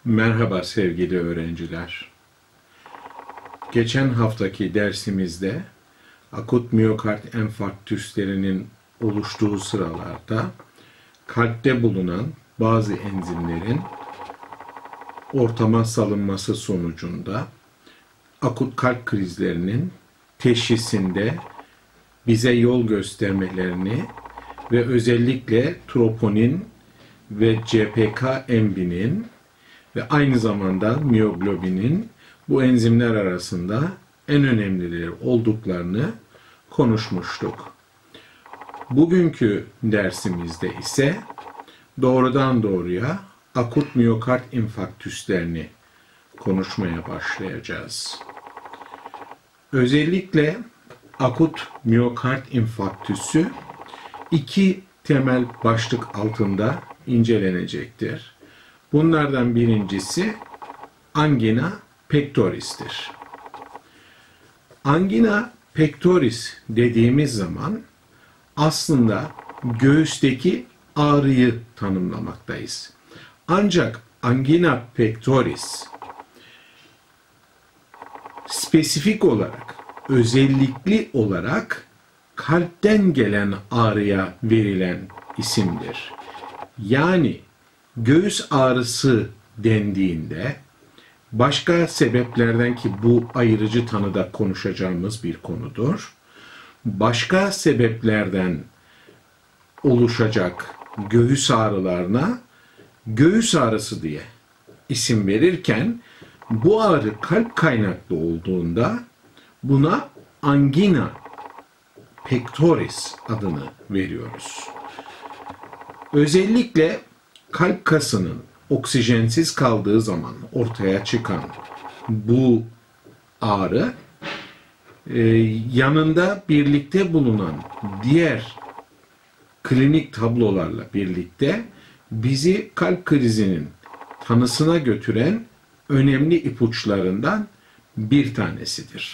Merhaba sevgili öğrenciler. Geçen haftaki dersimizde akut miyokard enfarktüslerinin oluştuğu sıralarda kalpte bulunan bazı enzimlerin ortama salınması sonucunda akut kalp krizlerinin teşhisinde bize yol göstermelerini ve özellikle troponin ve CPK-MB'nin ve aynı zamanda miyoglobinin bu enzimler arasında en önemlileri olduklarını konuşmuştuk. Bugünkü dersimizde ise doğrudan doğruya akut miyokard infarktüslerini konuşmaya başlayacağız. Özellikle akut miyokard infarktüsü iki temel başlık altında incelenecektir. Bunlardan birincisi angina pectoris'tir. Angina pectoris dediğimiz zaman aslında göğüsteki ağrıyı tanımlamaktayız. Ancak angina pectoris spesifik olarak, özellikli olarak kalpten gelen ağrıya verilen isimdir. Yani göğüs ağrısı dendiğinde başka sebeplerden ki bu ayırıcı tanıda konuşacağımız bir konudur. Başka sebeplerden oluşacak göğüs ağrılarına göğüs ağrısı diye isim verirken bu ağrı kalp kaynaklı olduğunda buna angina pectoris adını veriyoruz. Özellikle kalp kasının oksijensiz kaldığı zaman ortaya çıkan bu ağrı yanında birlikte bulunan diğer klinik tablolarla birlikte bizi kalp krizinin tanısına götüren önemli ipuçlarından bir tanesidir.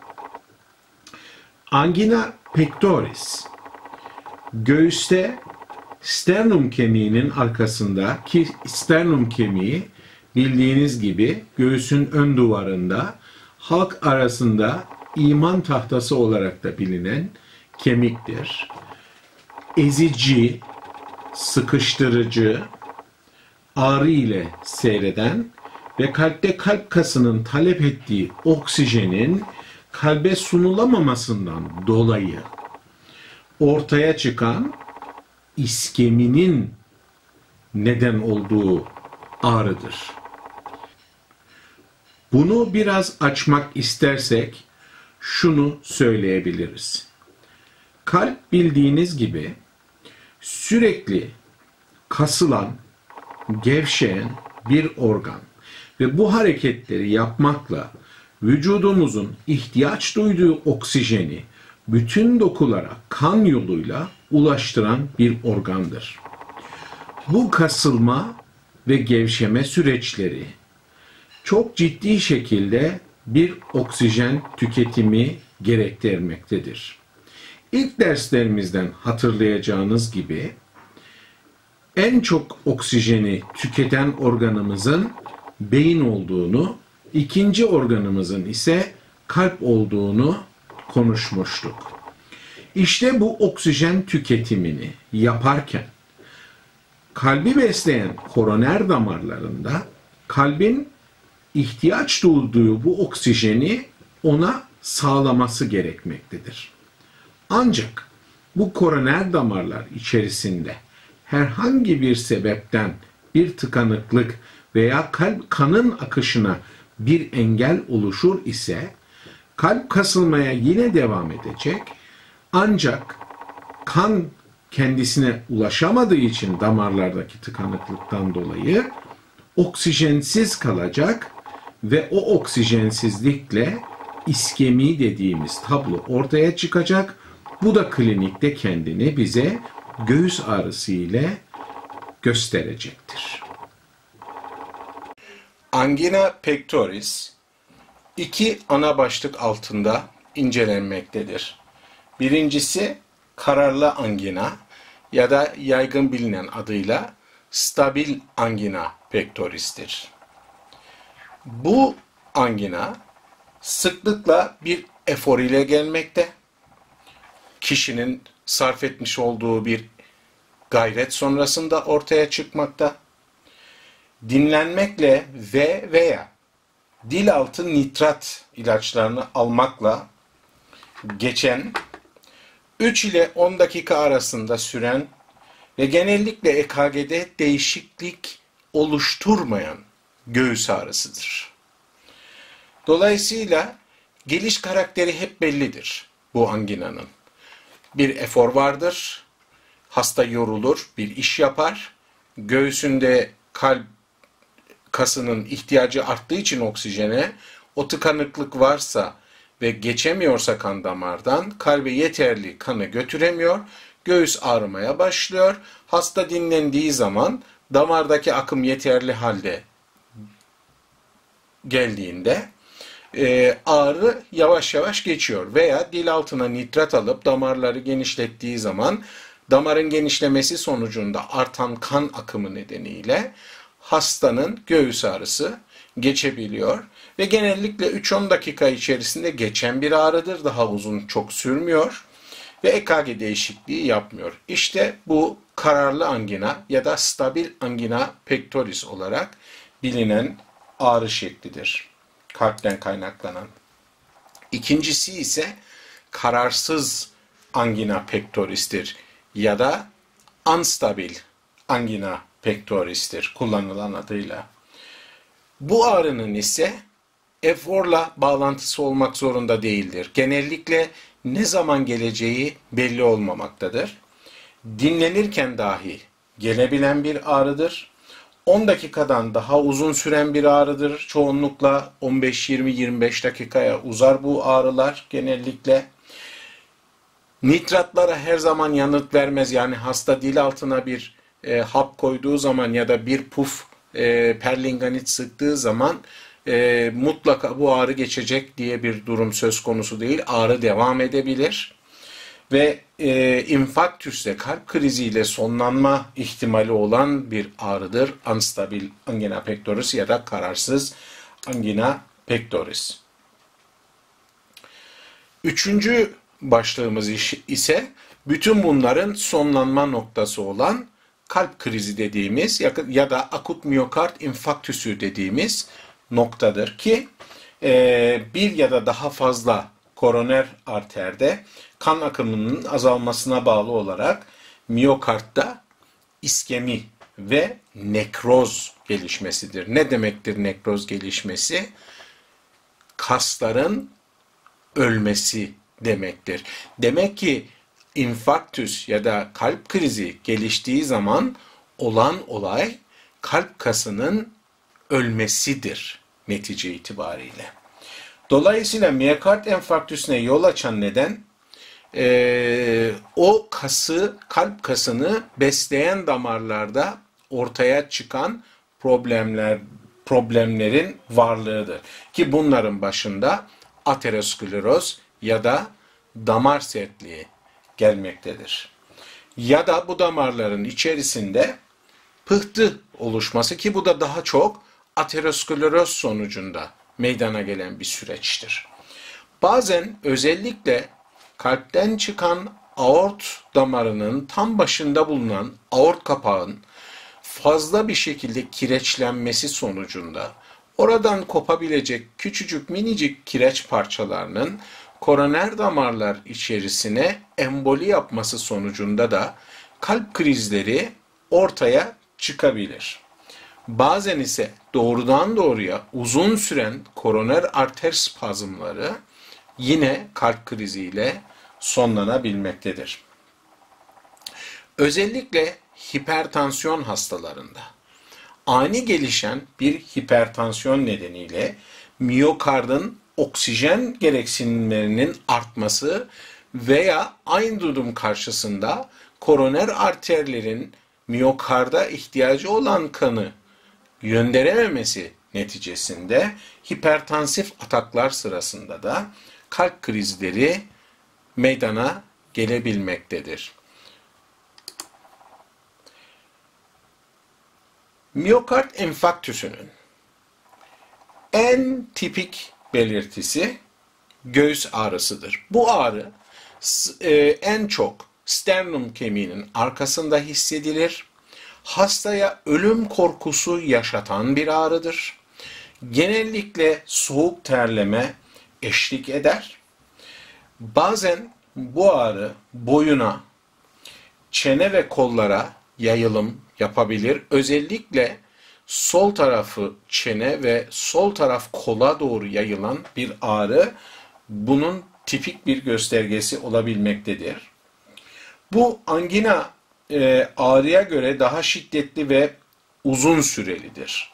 Angina pectoris göğüste sternum kemiğinin arkasında ki sternum kemiği bildiğiniz gibi göğsün ön duvarında halk arasında iman tahtası olarak da bilinen kemiktir. Ezici, sıkıştırıcı, ağrı ile seyreden ve kalpte kalp kasının talep ettiği oksijenin kalbe sunulamamasından dolayı ortaya çıkan iskeminin neden olduğu ağrıdır. Bunu biraz açmak istersek şunu söyleyebiliriz. Kalp bildiğiniz gibi sürekli kasılan, gevşeyen bir organ ve bu hareketleri yapmakla vücudumuzun ihtiyaç duyduğu oksijeni bütün dokulara kan yoluyla ulaştıran bir organdır. Bu kasılma ve gevşeme süreçleri çok ciddi şekilde bir oksijen tüketimi gerektirmektedir. İlk derslerimizden hatırlayacağınız gibi en çok oksijeni tüketen organımızın beyin olduğunu, ikinci organımızın ise kalp olduğunu konuşmuştuk. İşte bu oksijen tüketimini yaparken kalbi besleyen koroner damarlarında kalbin ihtiyaç duyduğu bu oksijeni ona sağlaması gerekmektedir. Ancak bu koroner damarlar içerisinde herhangi bir sebepten bir tıkanıklık veya kanın akışına bir engel oluşur ise kalp kasılmaya yine devam edecek. Ancak kan kendisine ulaşamadığı için damarlardaki tıkanıklıktan dolayı oksijensiz kalacak ve o oksijensizlikle iskemi dediğimiz tablo ortaya çıkacak. Bu da klinikte kendini bize göğüs ağrısı ile gösterecektir. Angina pectoris iki ana başlık altında incelenmektedir. Birincisi kararlı angina ya da yaygın bilinen adıyla stabil angina pectoris'tir. Bu angina sıklıkla bir efor ile gelmekte. Kişinin sarf etmiş olduğu bir gayret sonrasında ortaya çıkmakta. Dinlenmekle veya dil altı nitrat ilaçlarını almakla geçen 3 ile 10 dakika arasında süren ve genellikle EKG'de değişiklik oluşturmayan göğüs ağrısıdır. Dolayısıyla geliş karakteri hep bellidir bu anginanın. Bir efor vardır, hasta yorulur, bir iş yapar, göğsünde kalp kasının ihtiyacı arttığı için oksijene, o tıkanıklık varsa ve geçemiyorsa kan damardan, kalbe yeterli kanı götüremiyor, göğüs ağrımaya başlıyor. Hasta dinlendiği zaman damardaki akım yeterli halde geldiğinde ağrı yavaş yavaş geçiyor. Veya dil altına nitrat alıp damarları genişlettiği zaman damarın genişlemesi sonucunda artan kan akımı nedeniyle hastanın göğüs ağrısı geçebiliyor ve genellikle 3-10 dakika içerisinde geçen bir ağrıdır. Daha uzun çok sürmüyor ve EKG değişikliği yapmıyor. İşte bu kararlı angina ya da stabil angina pectoris olarak bilinen ağrı şeklidir. Kalpten kaynaklanan. İkincisi ise kararsız angina pectoris'tir ya da unstabil angina pectoris'tir kullanılan adıyla. Bu ağrının ise eforla bağlantısı olmak zorunda değildir. Genellikle ne zaman geleceği belli olmamaktadır. Dinlenirken dahi gelebilen bir ağrıdır. 10 dakikadan daha uzun süren bir ağrıdır. Çoğunlukla 15-20-25 dakikaya uzar bu ağrılar genellikle. Nitratlara her zaman yanıt vermez. Yani hasta dil altına bir hap koyduğu zaman ya da bir puf perlinganit sıktığı zaman mutlaka bu ağrı geçecek diye bir durum söz konusu değil. Ağrı devam edebilir. Ve infarktüsle, kalp kriziyle sonlanma ihtimali olan bir ağrıdır. Unstabil angina pectoris ya da kararsız angina pectoris. Üçüncü başlığımız ise bütün bunların sonlanma noktası olan kalp krizi dediğimiz ya da akut miyokard infarktüsü dediğimiz noktadır ki bir ya da daha fazla koroner arterde kan akımının azalmasına bağlı olarak miyokardta iskemi ve nekroz gelişmesidir. Ne demektir nekroz gelişmesi? Kasların ölmesi demektir. Demek ki infarktüs ya da kalp krizi geliştiği zaman olan olay kalp kasının ölmesidir netice itibariyle. Dolayısıyla miyokard enfarktüsüne yol açan neden o kası, kalp kasını besleyen damarlarda ortaya çıkan problemlerin varlığıdır. Ki bunların başında ateroskleroz ya da damar sertliği gelmektedir. Ya da bu damarların içerisinde pıhtı oluşması ki bu da daha çok ateroskleroz sonucunda meydana gelen bir süreçtir. Bazen özellikle kalpten çıkan aort damarının tam başında bulunan aort kapağın fazla bir şekilde kireçlenmesi sonucunda oradan kopabilecek küçücük minicik kireç parçalarının koroner damarlar içerisine emboli yapması sonucunda da kalp krizleri ortaya çıkabilir. Bazen ise doğrudan doğruya uzun süren koroner arter spazmları yine kalp kriziyle sonlanabilmektedir. Özellikle hipertansiyon hastalarında ani gelişen bir hipertansiyon nedeniyle miyokardın oksijen gereksinimlerinin artması veya aynı durum karşısında koroner arterlerin miyokarda ihtiyacı olan kanı gönderememesi neticesinde hipertansif ataklar sırasında da kalp krizleri meydana gelebilmektedir. Miyokard enfarktüsünün En tipik belirtisi göğüs ağrısıdır. Bu ağrı en çok sternum kemiğinin arkasında hissedilir. Hastaya ölüm korkusu yaşatan bir ağrıdır. Genellikle soğuk terleme eşlik eder. Bazen bu ağrı boyuna, çene ve kollara yayılım yapabilir. Özellikle sol tarafı çene ve sol taraf kola doğru yayılan bir ağrı bunun tipik bir göstergesi olabilmektedir. Bu angina ağrıya göre daha şiddetli ve uzun sürelidir.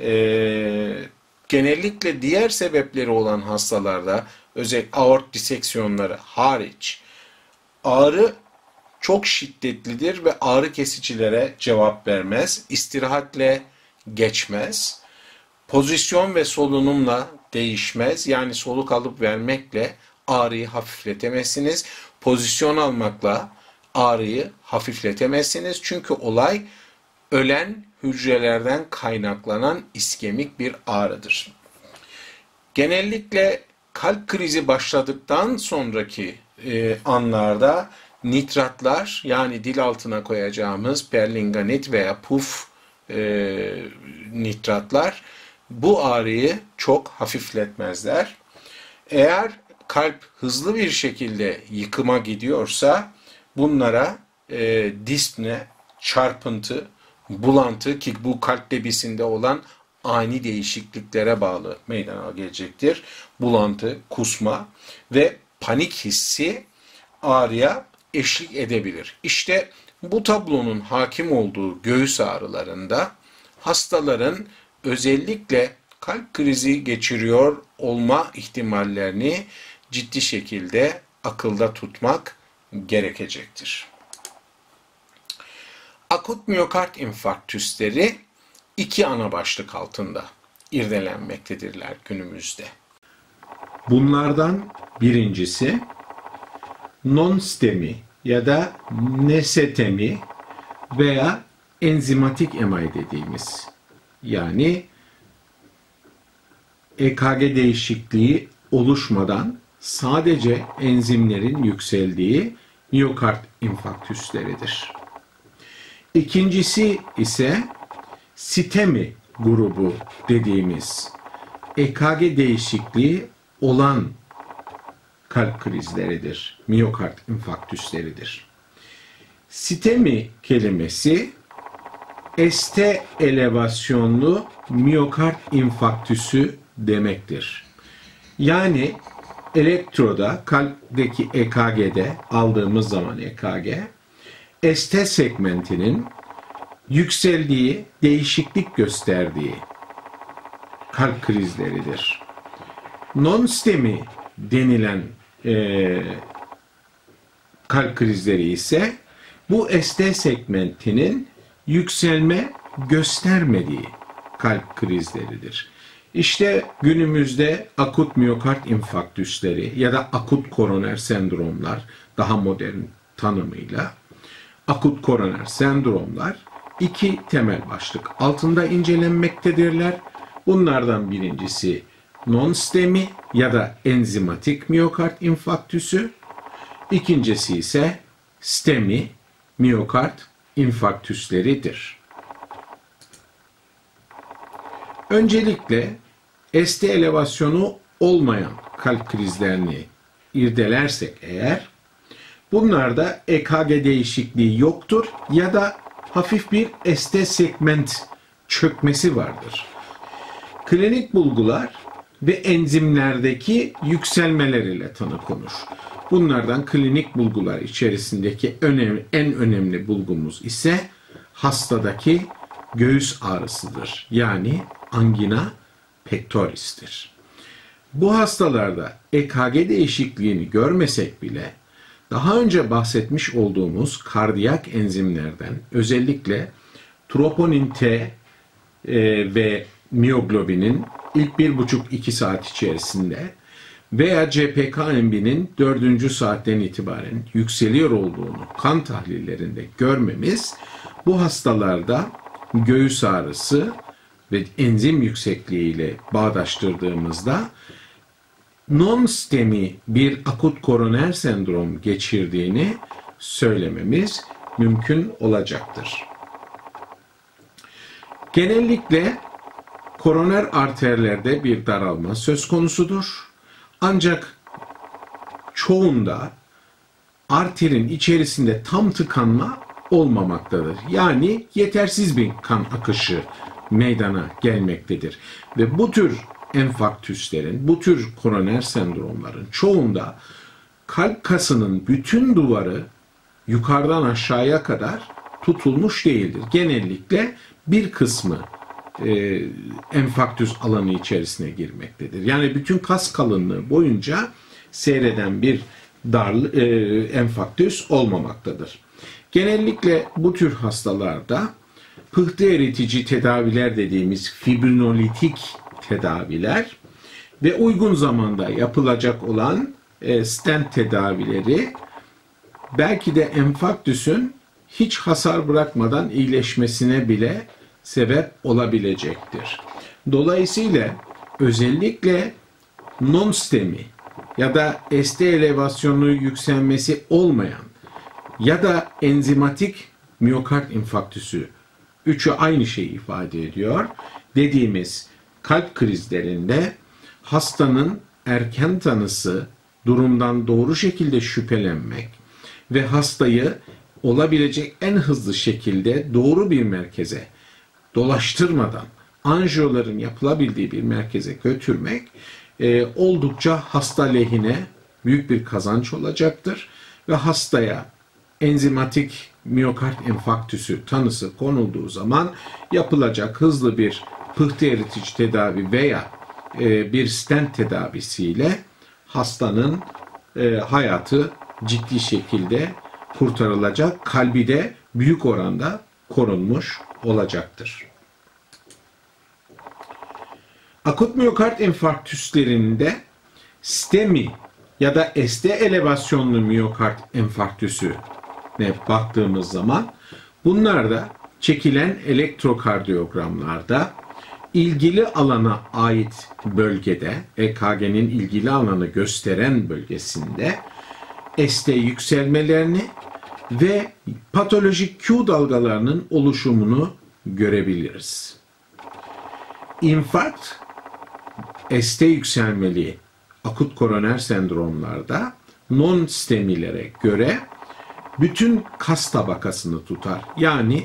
Genellikle diğer sebepleri olan hastalarda, özellikle aort diseksiyonları hariç, ağrı çok şiddetlidir ve ağrı kesicilere cevap vermez, istirahatle geçmez, pozisyon ve solunumla değişmez. Yani soluk alıp vermekle ağrıyı hafifletemezsiniz, pozisyon almakla ağrıyı hafifletemezsiniz. Çünkü olay ölen hücrelerden kaynaklanan iskemik bir ağrıdır. Genellikle kalp krizi başladıktan sonraki anlarda nitratlar, yani dil altına koyacağımız perlinganit veya puf nitratlar bu ağrıyı çok hafifletmezler. Eğer kalp hızlı bir şekilde yıkıma gidiyorsa bunlara dispne, çarpıntı, bulantı, ki bu kalp debisinde olan ani değişikliklere bağlı meydana gelecektir. Bulantı, kusma ve panik hissi ağrıya eşlik edebilir. İşte bu tablonun hakim olduğu göğüs ağrılarında hastaların özellikle kalp krizi geçiriyor olma ihtimallerini ciddi şekilde akılda tutmak gerekecektir. Akut miyokard infarktüsleri iki ana başlık altında irdelenmektedirler günümüzde. Bunlardan birincisi non-STEMI ya da NSTEMI veya enzimatik MI dediğimiz, yani EKG değişikliği oluşmadan sadece enzimlerin yükseldiği miyokard infarktüsleridir. İkincisi ise STEMI grubu dediğimiz EKG değişikliği olan kalp krizleridir, miyokard infarktüsleridir. STEMI kelimesi ST elevasyonlu miyokard infarktüsü demektir. Yani elektroda, kalpteki EKG'de aldığımız zaman EKG, ST segmentinin yükseldiği, değişiklik gösterdiği kalp krizleridir. Non-STEMI denilen kalp krizleri ise bu ST segmentinin yükselme göstermediği kalp krizleridir. İşte günümüzde akut miyokard infarktüsleri ya da akut koroner sendromlar, daha modern tanımıyla akut koroner sendromlar iki temel başlık altında incelenmektedirler. Bunlardan birincisi non-STEMI ya da enzimatik miyokard infarktüsü. İkincisi ise STEMI miyokard infarktüsleridir. Öncelikle ST elevasyonu olmayan kalp krizlerini irdelersek eğer, bunlarda EKG değişikliği yoktur ya da hafif bir ST segment çökmesi vardır. Klinik bulgular ve enzimlerdeki yükselmeler ile tanı konur. Bunlardan klinik bulgular içerisindeki en önemli bulgumuz ise hastadaki göğüs ağrısıdır. Yani angina pectoris'tir. Bu hastalarda EKG değişikliğini görmesek bile daha önce bahsetmiş olduğumuz kardiyak enzimlerden, özellikle troponin T ve miyoglobinin ilk 1,5-2 saat içerisinde veya CPK-MB'nin 4. saatten itibaren yükseliyor olduğunu kan tahlillerinde görmemiz bu hastalarda göğüs ağrısı ve enzim yüksekliğiyle bağdaştırdığımızda non-STEMI bir akut koroner sendrom geçirdiğini söylememiz mümkün olacaktır. Genellikle koroner arterlerde bir daralma söz konusudur. Ancak çoğunda arterin içerisinde tam tıkanma olmamaktadır. Yani yetersiz bir kan akışı meydana gelmektedir. Ve bu tür enfarktüslerin, bu tür koroner sendromların çoğunda kalp kasının bütün duvarı yukarıdan aşağıya kadar tutulmuş değildir. Genellikle bir kısmı enfarktüs alanı içerisine girmektedir. Yani bütün kas kalınlığı boyunca seyreden bir enfarktüs olmamaktadır. Genellikle bu tür hastalarda pıhtı eritici tedaviler dediğimiz fibrinolitik tedaviler ve uygun zamanda yapılacak olan stent tedavileri belki de enfarktüsün hiç hasar bırakmadan iyileşmesine bile sebep olabilecektir. Dolayısıyla özellikle non-STEMI ya da ST elevasyonu yükselmesi olmayan ya da enzimatik miyokard infarktüsü, üçü aynı şeyi ifade ediyor, dediğimiz kalp krizlerinde hastanın erken tanısı, durumdan doğru şekilde şüphelenmek ve hastayı olabilecek en hızlı şekilde doğru bir merkeze dolaştırmadan anjiyoların yapılabildiği bir merkeze götürmek oldukça hasta lehine büyük bir kazanç olacaktır ve hastaya enzimatik miyokard enfarktüsü tanısı konulduğu zaman yapılacak hızlı bir pıhtı eritici tedavi veya bir stent tedavisiyle hastanın hayatı ciddi şekilde kurtarılacak, kalbi de büyük oranda korunmuş olacaktır. Akut miyokard enfarktüslerinde STEMI ya da ST elevasyonlu miyokard enfarktüsüne baktığımız zaman bunlar da çekilen elektrokardiyogramlarda ilgili alana ait bölgede, EKG'nin ilgili alanı gösteren bölgesinde ST yükselmelerini ve patolojik Q dalgalarının oluşumunu görebiliriz. İnfarkt, ST yükselmeli akut koroner sendromlarda non-STEMI'lere göre bütün kas tabakasını tutar. Yani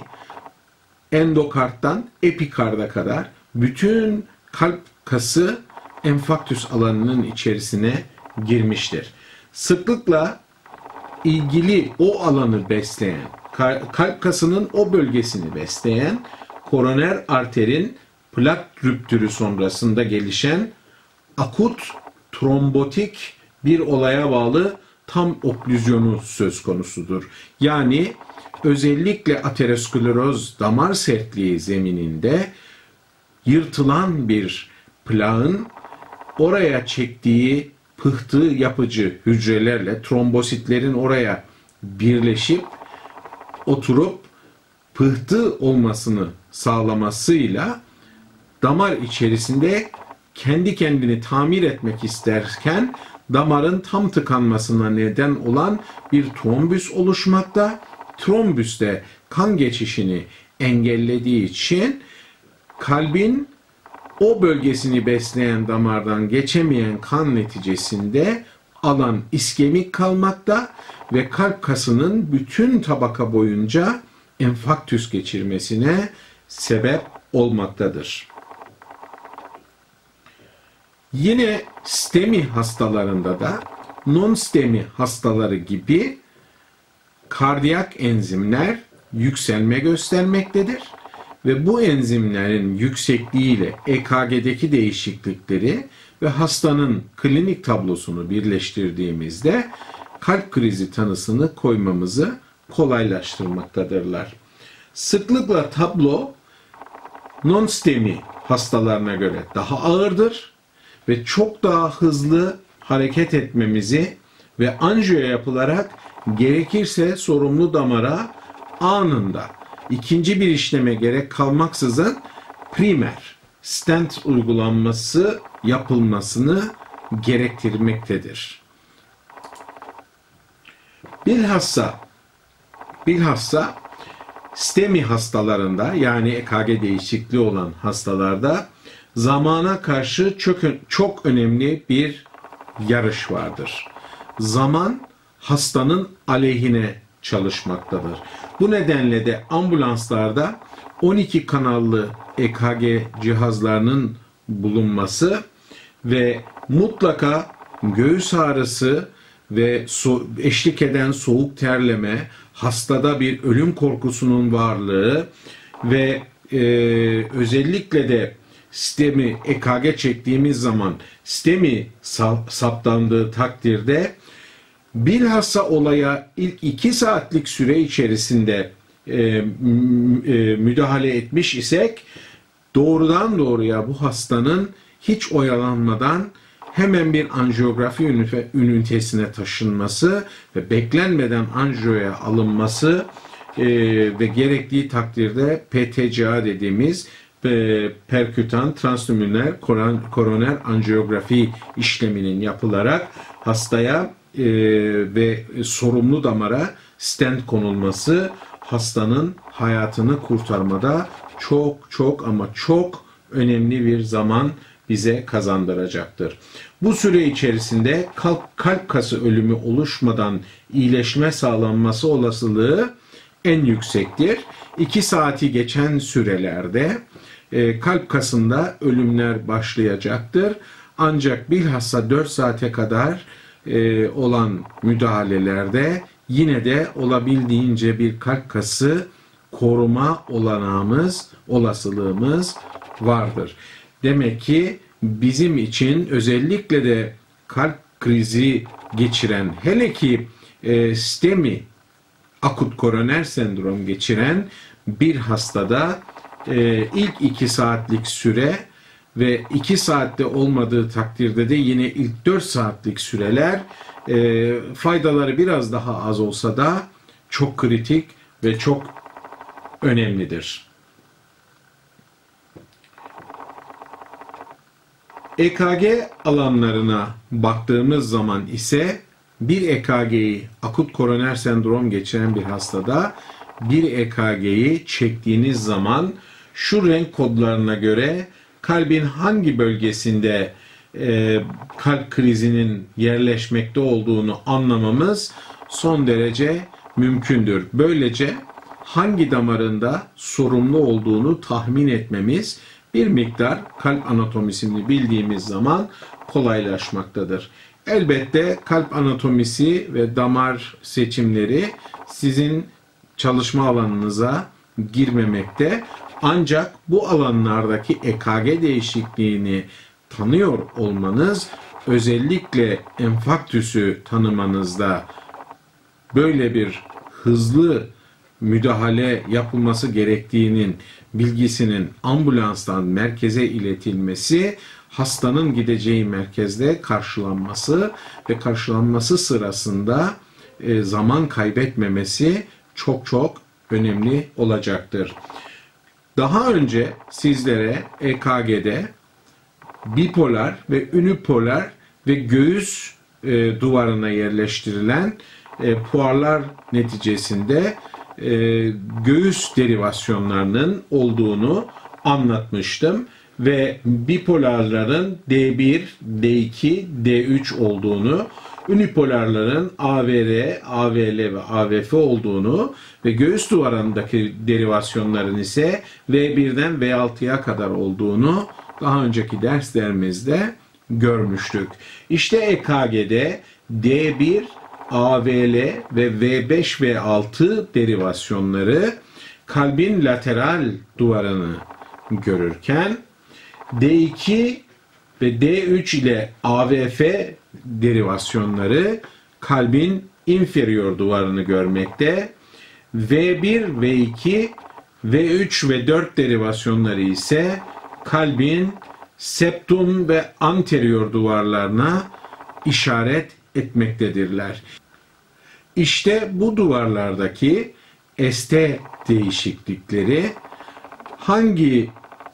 endokarddan epikarda kadar bütün kalp kası enfarktüs alanının içerisine girmiştir. Sıklıkla ilgili o alanı besleyen, kalp kasının o bölgesini besleyen koroner arterin plak rüptürü sonrasında gelişen akut trombotik bir olaya bağlı tam oklüzyonu söz konusudur. Yani özellikle ateroskleroz damar sertliği zemininde yırtılan bir plağın oraya çektiği pıhtı yapıcı hücrelerle trombositlerin oraya birleşip oturup pıhtı olmasını sağlamasıyla damar içerisinde kendi kendini tamir etmek isterken damarın tam tıkanmasına neden olan bir trombüs oluşmakta. Trombüs de kan geçişini engellediği için kalbin o bölgesini besleyen damardan geçemeyen kan neticesinde alan iskemik kalmakta ve kalp kasının bütün tabaka boyunca enfarktüs geçirmesine sebep olmaktadır. Yine STEMI hastalarında da non-STEMI hastaları gibi kardiyak enzimler yükselme göstermektedir ve bu enzimlerin yüksekliğiyle EKG'deki değişiklikleri ve hastanın klinik tablosunu birleştirdiğimizde kalp krizi tanısını koymamızı kolaylaştırmaktadırlar. Sıklıkla tablo non-STEMI hastalarına göre daha ağırdır ve çok daha hızlı hareket etmemizi ve anjiyo yapılarak gerekirse sorumlu damara anında ikinci bir işleme gerek kalmaksızın primer stent uygulanması yapılmasını gerektirmektedir. Bilhassa STEMI hastalarında, yani EKG değişikliği olan hastalarda zamana karşı çok önemli bir yarış vardır. Zaman hastanın aleyhine çalışmaktadır. Bu nedenle de ambulanslarda 12 kanallı EKG cihazlarının bulunması ve mutlaka göğüs ağrısı ve eşlik eden soğuk terleme, hastada bir ölüm korkusunun varlığı ve özellikle de STEMI EKG çektiğimiz zaman STEMI saptandığı takdirde bilhassa olaya ilk 2 saatlik süre içerisinde müdahale etmiş isek doğrudan doğruya bu hastanın hiç oyalanmadan hemen bir anjiyografi ünitesine taşınması ve beklenmeden anjiyoya alınması ve gerektiği takdirde PTCA dediğimiz perkütan transnuminer koroner anjiyografi işleminin yapılarak hastaya ve sorumlu damara stent konulması hastanın hayatını kurtarmada çok önemli bir zaman bize kazandıracaktır. Bu süre içerisinde kalp kası ölümü oluşmadan iyileşme sağlanması olasılığı en yüksektir. 2 saati geçen sürelerde kalp kasında ölümler başlayacaktır. Ancak bilhassa 4 saate kadar olan müdahalelerde yine de olabildiğince bir kalp kası koruma olasılığımız vardır. Demek ki bizim için özellikle de kalp krizi geçiren, hele ki STEMI akut koroner sendrom geçiren bir hastada ilk 2 saatlik süre ve 2 saatte olmadığı takdirde de yine ilk 4 saatlik süreler faydaları biraz daha az olsa da çok kritik ve çok önemlidir. EKG alanlarına baktığımız zaman ise bir EKG'yi akut koroner sendrom geçiren bir hastada bir EKG'yi çektiğiniz zaman şu renk kodlarına göre kalbin hangi bölgesinde kalp krizinin yerleşmekte olduğunu anlamamız son derece mümkündür. Böylece hangi damarında sorumlu olduğunu tahmin etmemiz bir miktar kalp anatomisini bildiğimiz zaman kolaylaşmaktadır. Elbette kalp anatomisi ve damar seçimleri sizin çalışma alanınıza girmemekte. Ancak bu alanlardaki EKG değişikliğini tanıyor olmanız, özellikle enfarktüsü tanımanızda böyle bir hızlı müdahale yapılması gerektiğinin bilgisinin ambulanstan merkeze iletilmesi, hastanın gideceği merkezde karşılanması ve karşılanması sırasında zaman kaybetmemesi çok önemli olacaktır. Daha önce sizlere EKG'de bipolar ve unipolar ve göğüs duvarına yerleştirilen puarlar neticesinde göğüs derivasyonlarının olduğunu anlatmıştım ve bipolarların D1, D2, D3 olduğunu, unipolarların AVR, AVL ve AVF olduğunu ve göğüs duvarındaki derivasyonların ise V1'den V6'ya kadar olduğunu daha önceki derslerimizde görmüştük. İşte EKG'de D1, AVL ve V5 V6 derivasyonları kalbin lateral duvarını görürken D2 ve D3 ile AVF derivasyonları kalbin inferior duvarını görmekte. V1, V2, V3 ve 4 derivasyonları ise kalbin septum ve anterior duvarlarına işaret etmektedirler. İşte bu duvarlardaki ST değişiklikleri hangi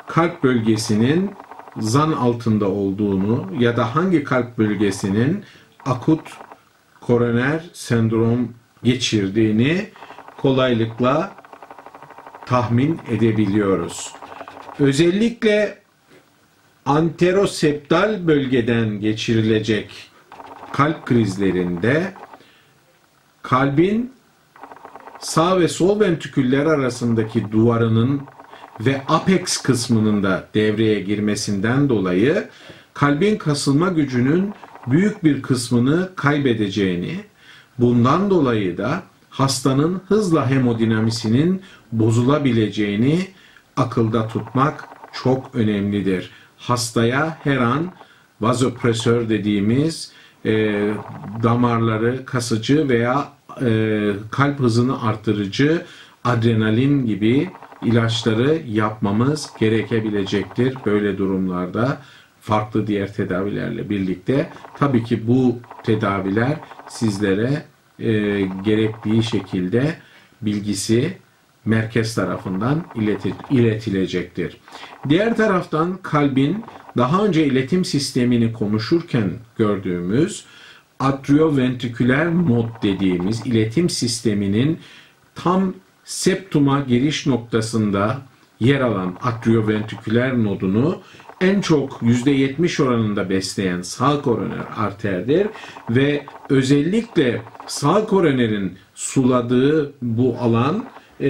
kalp bölgesinin zan altında olduğunu ya da hangi kalp bölgesinin akut koroner sendrom geçirdiğini kolaylıkla tahmin edebiliyoruz. Özellikle anteroseptal bölgeden geçirilecek kalp krizlerinde kalbin sağ ve sol ventriküller arasındaki duvarının ve apex kısmının da devreye girmesinden dolayı kalbin kasılma gücünün büyük bir kısmını kaybedeceğini, bundan dolayı da hastanın hızla hemodinamisinin bozulabileceğini akılda tutmak çok önemlidir. Hastaya her an vazopresör dediğimiz damarları kasıcı veya kalp hızını artırıcı adrenalin gibi ilaçları yapmamız gerekebilecektir. Böyle durumlarda farklı diğer tedavilerle birlikte tabii ki bu tedaviler sizlere gerektiği şekilde bilgisi merkez tarafından iletilecektir. Diğer taraftan kalbin daha önce iletim sistemini konuşurken gördüğümüz atrioventriküler nod dediğimiz iletim sisteminin tam septuma giriş noktasında yer alan atrioventriküler nodunu en çok %70 oranında besleyen sağ koroner arterdir ve özellikle sağ koronerin suladığı bu alan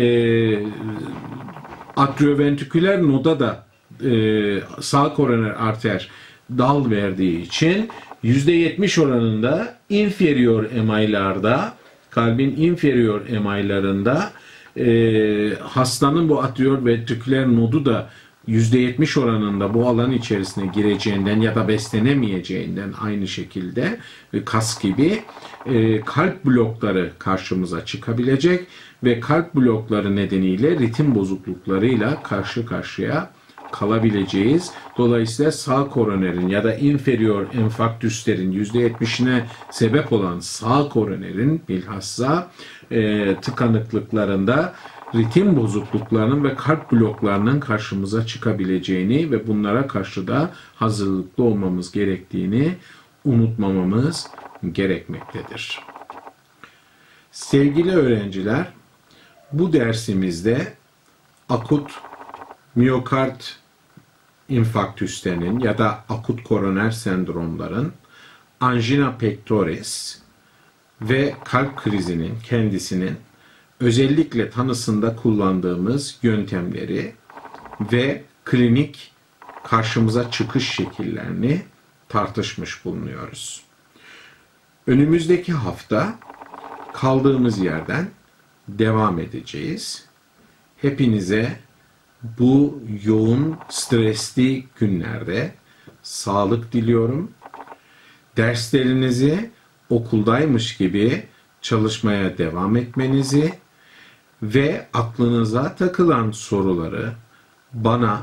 atrioventriküler noda da sağ koroner arter dal verdiği için %70 oranında inferior MI'larda, kalbin inferior MI'larında hastanın bu atrioventriküler nodu da %70 oranında bu alan içerisine gireceğinden ya da beslenemeyeceğinden aynı şekilde kas gibi kalp blokları karşımıza çıkabilecek ve kalp blokları nedeniyle ritim bozukluklarıyla karşı karşıya kalabileceğiz. Dolayısıyla sağ koronerin ya da inferior enfarktüslerin %70'ine sebep olan sağ koronerin bilhassa tıkanıklıklarında ritim bozukluklarının ve kalp bloklarının karşımıza çıkabileceğini ve bunlara karşı da hazırlıklı olmamız gerektiğini unutmamamız gerekmektedir. Sevgili öğrenciler, bu dersimizde akut miyokard infarktüslerinin ya da akut koroner sendromların angina pectoris ve kalp krizinin kendisinin özellikle tanısında kullandığımız yöntemleri ve klinik karşımıza çıkış şekillerini tartışmış bulunuyoruz. Önümüzdeki hafta kaldığımız yerden devam edeceğiz. Hepinize bu yoğun, stresli günlerde sağlık diliyorum. Derslerinizi okuldaymış gibi çalışmaya devam etmenizi ve aklınıza takılan soruları bana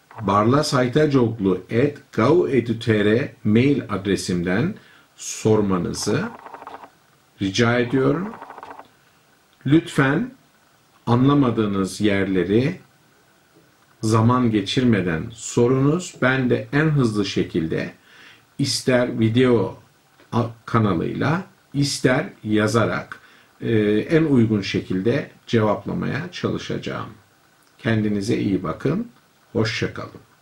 barlasaytacoglu@gau.edu.tr mail adresimden sormanızı rica ediyorum. Lütfen anlamadığınız yerleri zaman geçirmeden sorunuz. Ben de en hızlı şekilde ister video kanalıyla ister yazarak en uygun şekilde cevaplamaya çalışacağım. Kendinize iyi bakın. Hoşça kalın.